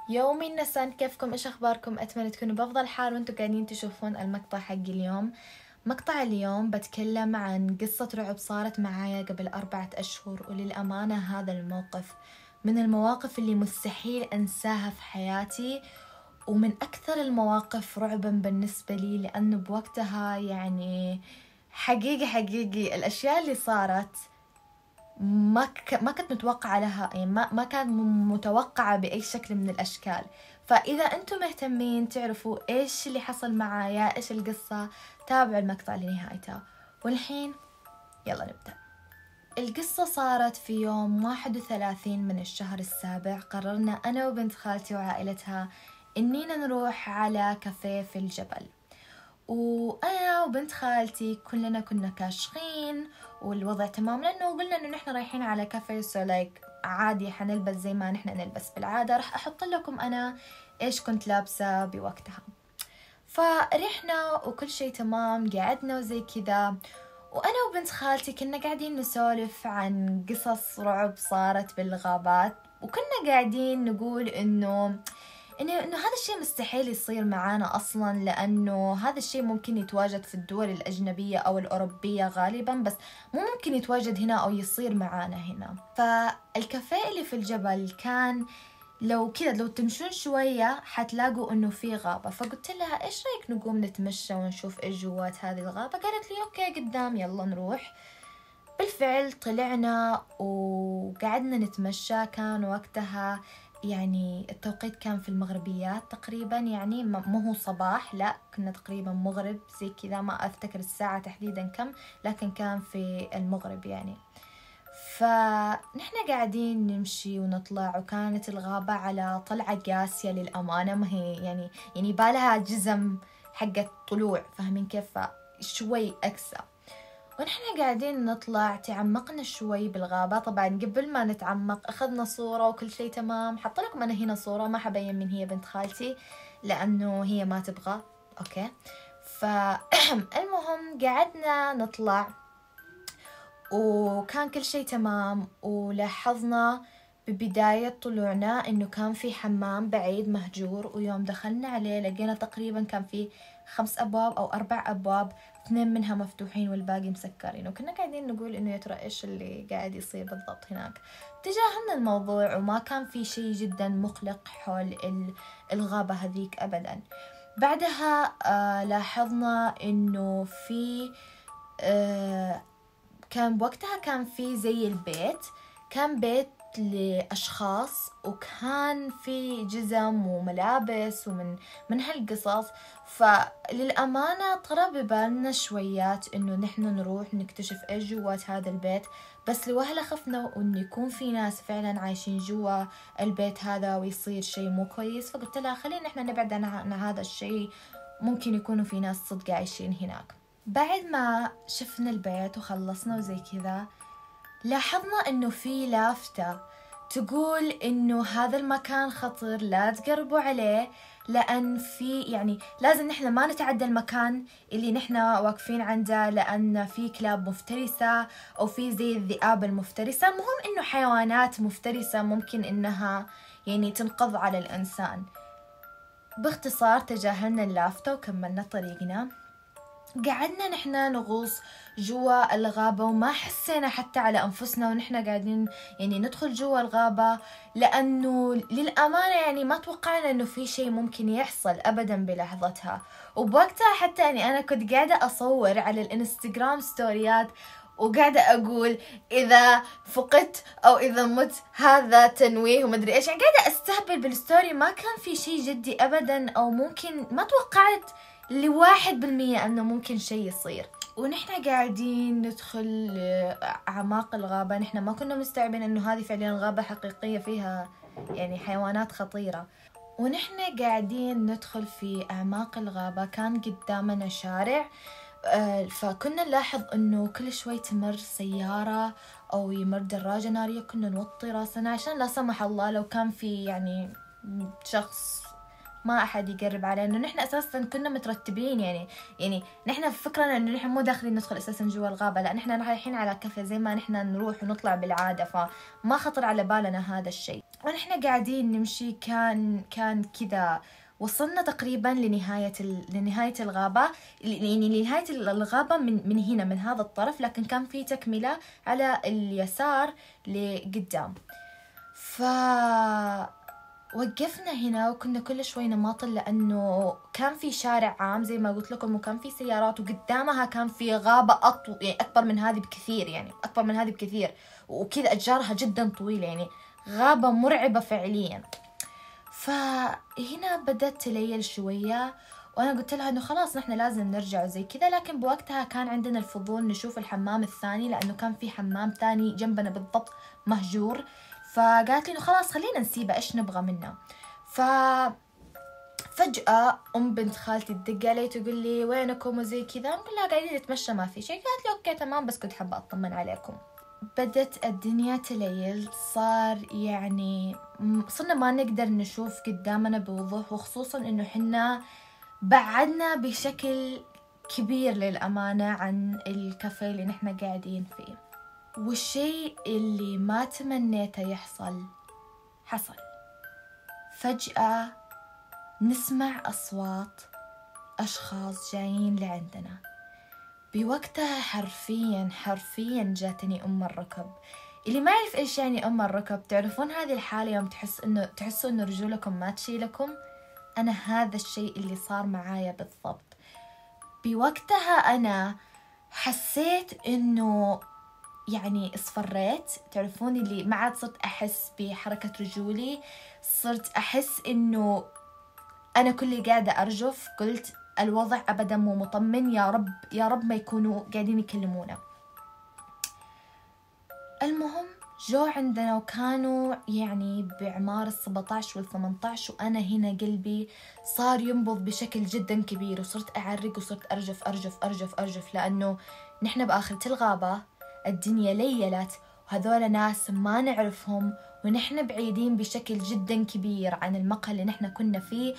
يومي النسان، كيفكم؟ ايش اخباركم؟ اتمنى تكونوا بافضل حال وانتم قاعدين تشوفون المقطع حق اليوم. مقطع اليوم بتكلم عن قصة رعب صارت معايا قبل 4 أشهر، وللأمانة هذا الموقف من المواقف اللي مستحيل أنساها في حياتي، ومن أكثر المواقف رعبا بالنسبة لي، لأنه بوقتها يعني حقيقي الأشياء اللي صارت ما كنت متوقعة لها، يعني ما كانت متوقعة بأي شكل من الأشكال. فإذا أنتم مهتمين تعرفوا إيش اللي حصل معايا، إيش القصة، تابعوا المقطع لنهايته. والحين يلا نبدأ. القصة صارت في يوم 31 من الشهر السابع. قررنا أنا وبنت خالتي وعائلتها إننا نروح على كافيه في الجبل، وأنا وبنت خالتي كلنا كنا كاشخين والوضع تمام، لأنه قلنا إنه نحن رايحين على كافيه، سو لايك عادي حنلبس زي ما نحن نلبس بالعادة. راح أحط لكم أنا إيش كنت لابسة بوقتها. فرحنا وكل شيء تمام، قعدنا وزي كذا، وأنا وبنت خالتي كنا قاعدين نسولف عن قصص رعب صارت بالغابات، وكنا قاعدين نقول إنه هذا الشيء مستحيل يصير معانا أصلا، لأنه هذا الشيء ممكن يتواجد في الدول الأجنبية أو الأوروبية غالبا، بس مو ممكن يتواجد هنا أو يصير معانا هنا. فالكافيه اللي في الجبل كان لو تمشون شوية حتلاقوا إنه في غابة. فقلت لها إيش رأيك نقوم نتمشى ونشوف إيش جوات هذه الغابة؟ قالت لي أوكي قدام، يلا نروح. بالفعل طلعنا وقعدنا نتمشى. كان وقتها يعني التوقيت كان في المغربيات تقريبا، يعني مو هو صباح، لا كنا تقريبا مغرب زي كذا، ما أفتكر الساعة تحديدا كم، لكن كان في المغرب يعني. فنحن قاعدين نمشي ونطلع، وكانت الغابة على طلعة قاسية للأمانة، ما هي يعني بالها جزم حقة طلوع، فاهمين كيف؟ شوي أكسى. ونحن قاعدين نطلع تعمقنا شوي بالغابة. طبعا قبل ما نتعمق أخذنا صورة وكل شيء تمام. حط لكم أنا هنا صورة، ما حبين من هي بنت خالتي لأنه هي ما تبغى. أوكي. فالمهم قعدنا نطلع وكان كل شيء تمام، ولاحظنا ببداية طلوعنا إنه كان في حمام بعيد مهجور، ويوم دخلنا عليه لقينا تقريبا كان في 5 أبواب أو 4 أبواب، 2 منها مفتوحين والباقي مسكرين. وكنا قاعدين نقول إنه يا ترى إيش اللي قاعد يصير بالضبط هناك. تجاهلنا الموضوع وما كان في شيء جدا مقلق حول الغابة هذيك أبدا. بعدها لاحظنا إنه في كان بوقتها كان في زي البيت، كان بيت لأشخاص، وكان في جزم وملابس ومن هالقصص. فللأمانة طرى ببالنا شويات إنه نحن نروح نكتشف إيش جوات هذا البيت، بس لوهلة خفنا إنه يكون في ناس فعلا عايشين جوا البيت هذا ويصير شيء مو كويس. فقلت لها خلينا نحن نبعد عن هذا الشيء، ممكن يكونوا في ناس صدق عايشين هناك. بعد ما شفنا البيت وخلصنا وزي كذا، لاحظنا إنه في لافتة تقول إنه هذا المكان خطر، لا تقربوا عليه، لأن في يعني لازم نحن ما نتعدى المكان اللي نحن واقفين عنده، لأن في كلاب مفترسة أو في زي الذئاب المفترسة. المهم إنه حيوانات مفترسة ممكن إنها يعني تنقض على الإنسان. باختصار تجاهلنا اللافتة وكملنا طريقنا. قعدنا نحنا نغوص جوا الغابة، وما حسينا حتى على أنفسنا ونحنا قاعدين يعني ندخل جوا الغابة، لأنه للأمانة يعني ما توقعنا أنه في شيء ممكن يحصل أبدا بلحظتها. وبوقتها حتى يعني أنا كنت قاعدة أصور على الإنستغرام ستوريات، وقاعدة أقول إذا فقدت أو إذا مت هذا تنويه ومدري إيش، يعني قاعدة أستهبل بالستوري، ما كان في شيء جدي أبدا، أو ممكن ما توقعت ل1% أنه ممكن شيء يصير. ونحن قاعدين ندخل أعماق الغابة، نحن ما كنا مستوعبين أنه هذه فعليا غابة حقيقية فيها يعني حيوانات خطيرة. ونحن قاعدين ندخل في أعماق الغابة، كان قدامنا شارع، فكنا نلاحظ أنه كل شوي تمر سيارة أو يمر دراجة نارية. كنا نوطي راسنا عشان لا سمح الله لو كان في يعني شخص ما أحد يقرب علينا. إنه نحن أساساً كنا مترتبين، يعني نحن فكرنا إنه نحن مو داخلين ندخل أساساً جوا الغابة، لا نحن رايحين على كافيه زي ما نحن نروح ونطلع بالعادة، فما خطر على بالنا هذا الشيء. ونحن قاعدين نمشي كان كذا وصلنا تقريبا لنهاية الغابة، يعني لنهاية الغابة من هنا من هذا الطرف، لكن كان في تكملة على اليسار لقدام. وقفنا هنا وكنا كل شوي نماطل، لأنه كان في شارع عام زي ما قلت لكم، وكان في سيارات، وقدامها كان في غابة يعني أكبر من هذه بكثير، يعني أكبر من هذه بكثير، وكذا أشجارها جدا طويلة، يعني غابة مرعبة فعليا. فهنا بدأت تليل شوية، وأنا قلت لها إنه خلاص نحن لازم نرجع زي كذا، لكن بوقتها كان عندنا الفضول نشوف الحمام الثاني، لأنه كان في حمام ثاني جنبنا بالضبط مهجور. فقالت لي إنه خلاص خلينا نسيبه، إيش نبغى منه. فجأة بنت خالتي تدق علي تقول لي وينكم وزي كذا، نقول لها قاعدين نتمشى ما في شيء. قالت لي أوكي تمام، بس كنت حابة أطمن عليكم. بدت الدنيا تليل، صار يعني صرنا ما نقدر نشوف قدامنا بوضوح، وخصوصا إنه حنا بعدنا بشكل كبير للأمانة عن الكافيه اللي نحن قاعدين فيه. والشيء اللي ما تمنيته يحصل حصل. فجأة نسمع أصوات أشخاص جايين لعندنا. بوقتها حرفيا جاتني الركب. اللي ما يعرف إيش يعني الركب، تعرفون هذه الحالة يوم تحسوا إنه رجولكم ما تشيلكم؟ أنا هذا الشيء اللي صار معايا بالضبط. بوقتها أنا حسيت إنه يعني اصفريت، تعرفون اللي ما عاد صرت أحس بحركة رجولي، صرت أحس إنه أنا كلي قاعدة أرجف. قلت الوضع أبدا مو مطمن، يا رب ما يكونوا قاعدين يكلمونا. المهم جو عندنا، وكانوا يعني بعمار 17 وال18، وأنا هنا قلبي صار ينبض بشكل جدا كبير، وصرت أعرق وصرت أرجف أرجف أرجف أرجف، لأنه نحن بآخرة الغابة، الدنيا ليلت، وهذول ناس ما نعرفهم، ونحن بعيدين بشكل جدا كبير عن المقهى اللي نحن كنا فيه.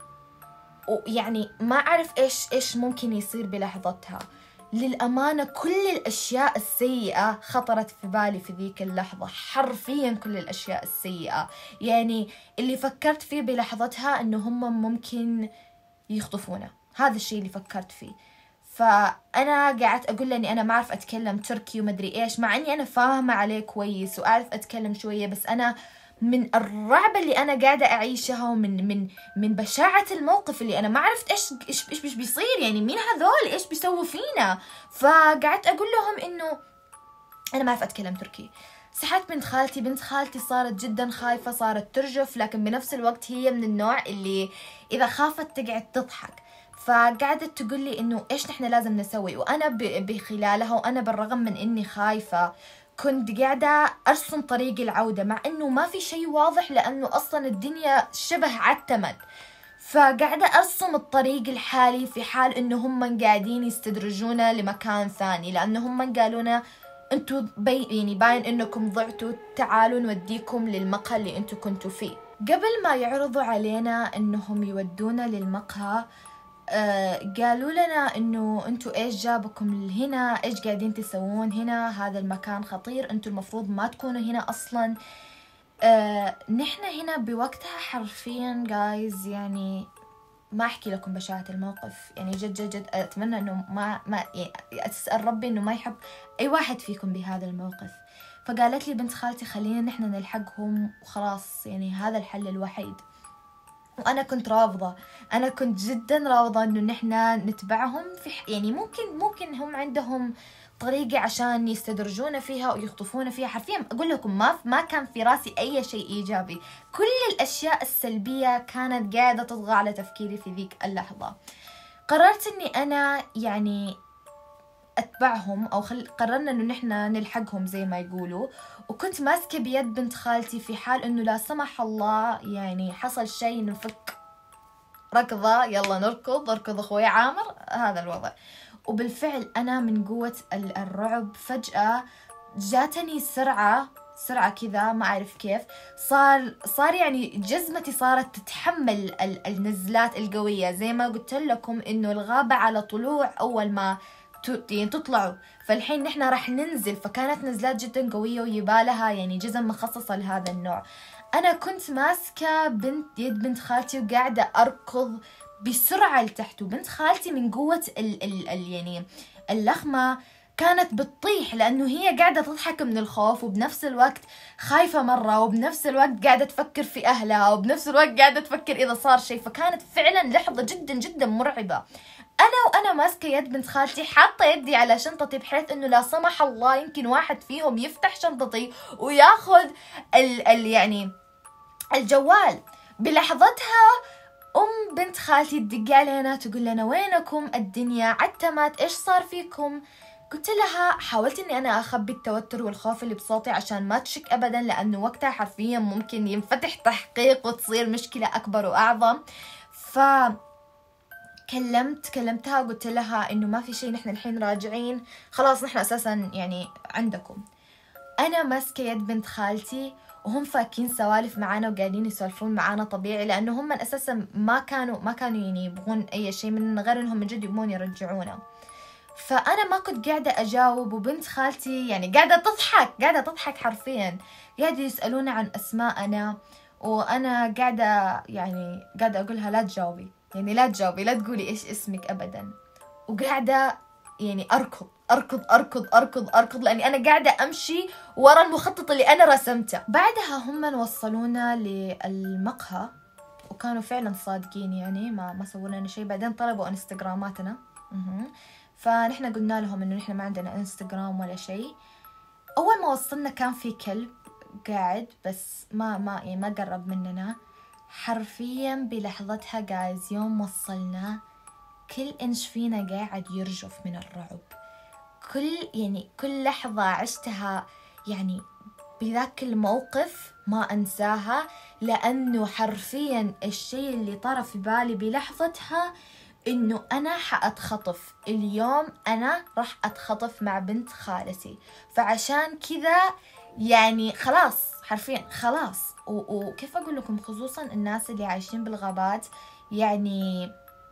ويعني ما أعرف إيش ممكن يصير بلحظتها. للأمانة كل الأشياء السيئة خطرت في بالي في ذيك اللحظة، حرفيا كل الأشياء السيئة. يعني اللي فكرت فيه بلحظتها إنه هم ممكن يخطفونا، هذا الشيء اللي فكرت فيه. فأنا قاعدت أقول لأني أنا ما أعرف أتكلم تركي ومدري إيش، مع أني أنا فاهمة عليه كويس وأعرف أتكلم شوية، بس أنا من الرعب اللي أنا قاعدة أعيشها، ومن بشاعة الموقف اللي أنا ما عرفت إيش بيصير، يعني مين هذول، إيش بيسووا فينا. فقعدت أقول لهم إنه أنا ما أعرف أتكلم تركي. صحت بنت خالتي صارت جدا خايفة، صارت ترجف، لكن بنفس الوقت هي من النوع اللي إذا خافت تقعد تضحك. فقعدت تقول لي إنه إيش نحن لازم نسوي، وأنا بخلالها، وأنا بالرغم من إني خايفة كنت قاعدة أرسم طريق العودة، مع إنه ما في شيء واضح، لأنه أصلا الدنيا شبه عتمت. فقاعدة أرسم الطريق الحالي في حال إنه هم قاعدين يستدرجونا لمكان ثاني، لأنه هم قالونا أنتوا يعني باين إنكم ضعتوا، تعالوا نوديكم للمقهى اللي أنتوا كنتوا فيه. قبل ما يعرضوا علينا إنهم يودونا للمقهى، قالوا لنا إنه أنتوا إيش جابكم هنا، إيش قاعدين تسوون هنا، هذا المكان خطير، أنتوا المفروض ما تكونوا هنا أصلا. نحن هنا بوقتها حرفيا جايز، يعني ما أحكي لكم بشاعة الموقف، يعني جد أتمنى إنه ما يعني أسأل ربي إنه ما يحب أي واحد فيكم بهذا الموقف. فقالت لي بنت خالتي خلينا نحن نلحقهم وخلاص، يعني هذا الحل الوحيد. وأنا كنت رافضة، أنا كنت جدا رافضة إنه نحنا نتبعهم في يعني ممكن هم عندهم طريقة عشان يستدرجونا فيها ويخطفونا فيها. حرفيا أقول لكم ما كان في راسي أي شيء إيجابي، كل الأشياء السلبية كانت قاعدة تطغى على تفكيري في ذيك اللحظة. قررت إني أنا يعني أتبعهم، أو قررنا إنه نحنا نلحقهم زي ما يقولوا. وكنت ماسكة بيد بنت خالتي في حال إنه لا سمح الله يعني حصل شيء نفك ركضة، يلا نركض أخوي عامر، هذا الوضع. وبالفعل أنا من قوة الرعب فجأة جاتني سرعة كذا، ما أعرف كيف صار يعني جزمتي صارت تتحمل النزلات القوية. زي ما قلت لكم إنه الغابة على طلوع، أول ما يعني تطلعوا. فالحين نحن راح ننزل، فكانت نزلات جدا قوية ويبالها يعني جزم مخصصة لهذا النوع. أنا كنت ماسكة يد بنت خالتي وقاعدة أركض بسرعة لتحت، وبنت خالتي من قوة يعني اللخمة كانت بتطيح، لأنه هي قاعدة تضحك من الخوف، وبنفس الوقت خايفة مرة، وبنفس الوقت قاعدة تفكر في أهلها، وبنفس الوقت قاعدة تفكر إذا صار شيء. فكانت فعلا لحظة جدا جدا مرعبة. وأنا ماسكة يد بنت خالتي، حاطة يدي على شنطتي بحيث إنه لا سمح الله يمكن واحد فيهم يفتح شنطتي وياخذ يعني الجوال. بلحظتها بنت خالتي تدق علينا تقول لنا وينكم، الدنيا عتمت، إيش صار فيكم؟ قلت لها، حاولت إني أنا أخبي التوتر والخوف اللي بصوتي عشان ما تشك أبدا، لأنه وقتها حرفيا ممكن ينفتح تحقيق وتصير مشكلة أكبر وأعظم. كلمتها وقلت لها إنه ما في شيء، نحن الحين راجعين خلاص، نحن أساسا يعني عندكم. أنا ماسكة يد بنت خالتي وهم فاكين سوالف معانا وقاعدين يسولفون معانا طبيعي، لأنه هم أساسا ما كانوا يعني يبغون أي شيء مننا غير إنهم من جد يبغون يرجعونا. فأنا ما كنت قاعدة أجاوب، وبنت خالتي يعني قاعدة تضحك حرفيا. قاعدة يسألونا عن أسماءنا، وأنا قاعدة أقولها لا تجاوبي، يعني لا تجاوبي، لا تقولي إيش اسمك أبدا. وقاعدة يعني أركض لأني أنا قاعدة أمشي ورا المخطط اللي أنا رسمته. بعدها هم وصلونا للمقهى، وكانوا فعلا صادقين، يعني ما سووا لنا شيء. بعدين طلبوا انستغراماتنا، فنحن قلنا لهم إنه نحن ما عندنا انستغرام ولا شيء. أول ما وصلنا كان في كلب قاعد، بس ما قرب مننا حرفيا. بلحظتها جايز يوم وصلنا كل إنش فينا قاعد يرجف من الرعب. كل لحظة عشتها يعني بذاك الموقف ما أنساها، لأنه حرفيا الشيء اللي طرى في بالي بلحظتها إنه أنا حأتخطف اليوم، أنا راح أتخطف مع بنت خالتي. فعشان كذا يعني خلاص، حرفيا خلاص. وكيف أقول لكم، خصوصا الناس اللي عايشين بالغابات، يعني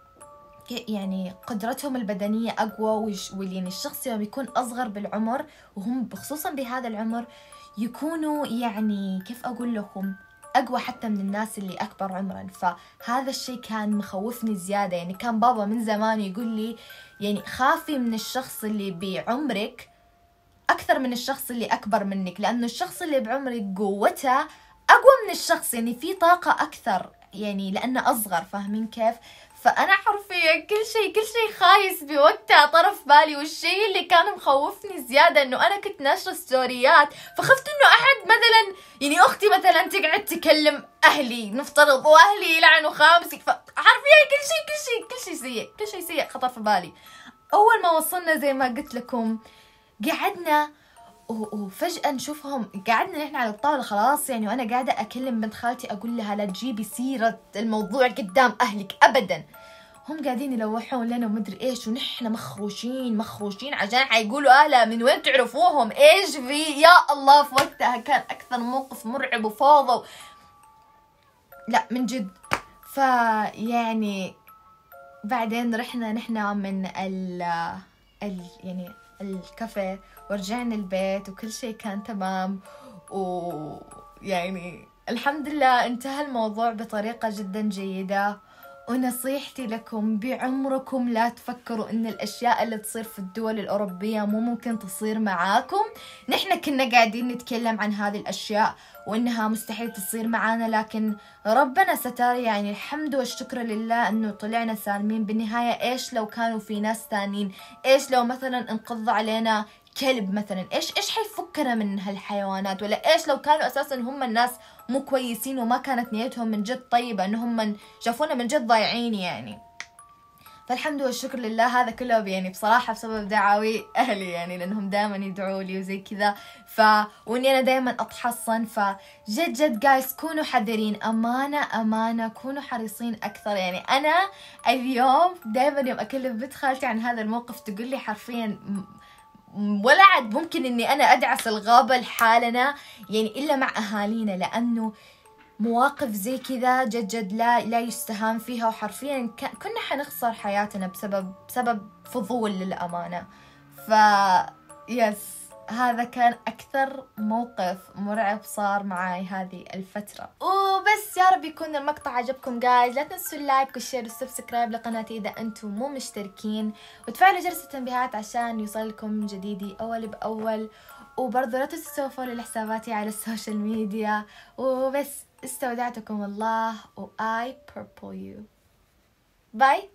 قدرتهم البدنية أقوى، يعني الشخص يوم يكون أصغر بالعمر، وهم خصوصا بهذا العمر يكونوا يعني كيف أقول لكم أقوى حتى من الناس اللي أكبر عمرا. فهذا الشيء كان مخوفني زيادة. يعني كان بابا من زمان يقول لي يعني خافي من الشخص اللي بعمرك أكثر من الشخص اللي أكبر منك، لأنه الشخص اللي بعمرك قوته أقوى من الشخص، يعني في طاقة أكثر، يعني لأنه أصغر، فاهمين كيف؟ فأنا حرفيا كل شيء خايس بوقتها طرف بالي. والشيء اللي كان مخوفني زيادة إنه أنا كنت ناشرة ستوريات، فخفت إنه أحد مثلا يعني أختي مثلا تقعد تكلم أهلي نفترض، وأهلي يلعنوا خامسي. فحرفيا كل شيء سيء خطر في بالي. أول ما وصلنا زي ما قلت لكم قعدنا، وفجأة نشوفهم قعدنا نحن على الطاولة خلاص يعني، وأنا قاعدة أكلم بنت خالتي أقول لها لا تجيبي سيرة الموضوع قدام أهلك أبدا. هم قاعدين يلوحون لنا ومدري إيش، ونحن مخروشين عشان حيقولوا أهلها من وين تعرفوهم إيش في. يا الله، في وقتها كان أكثر موقف مرعب وفوضى لا من جد. فيعني بعدين رحنا نحن من يعني الكافيه، ورجعنا البيت وكل شيء كان تمام. ويعني الحمد لله انتهى الموضوع بطريقة جدا جيدة. ونصيحتي لكم بعمركم لا تفكروا ان الاشياء اللي تصير في الدول الاوروبية مو ممكن تصير معاكم. نحن كنا قاعدين نتكلم عن هذه الاشياء وانها مستحيل تصير معانا، لكن ربنا ستار، يعني الحمد والشكر لله انه طلعنا سالمين. بالنهاية ايش لو كانوا في ناس ثانيين؟ ايش لو مثلا انقض علينا كلب مثلا؟ ايش حيفكنا من هالحيوانات؟ ولا ايش لو كانوا اساسا هم الناس مو كويسين وما كانت نيتهم من جد طيبة، انهم من شافونا من جد ضايعين يعني. فالحمد والشكر لله هذا كله يعني بصراحة بسبب دعاوي أهلي، يعني لأنهم دائما يدعوا لي وزي كذا. وإني أنا دائما أتحصن. فجد جايز كونوا حذرين، أمانة كونوا حريصين أكثر. يعني أنا اليوم دائما يوم أكلم بنت خالتي عن هذا الموقف تقول لي حرفيا ولا عاد ممكن إني أنا أدعس الغابة لحالنا يعني إلا مع أهالينا، لأنه مواقف زي كذا جد لا يستهان فيها. وحرفيا كنا حنخسر حياتنا بسبب فضول للأمانة. يس، هذا كان أكثر موقف مرعب صار معي هذه الفترة. وبس، يا رب يكون المقطع عجبكم جايز. لا تنسوا اللايك والشير والسبسكرايب لقناتي إذا أنتم مو مشتركين، وتفعلوا جرس التنبيهات عشان يوصلكم جديدي أول بأول. وبرضه لا تنسوا تسووا فولو لحساباتي على السوشيال ميديا. وبس، استودعتكم الله، و I purple you. باي.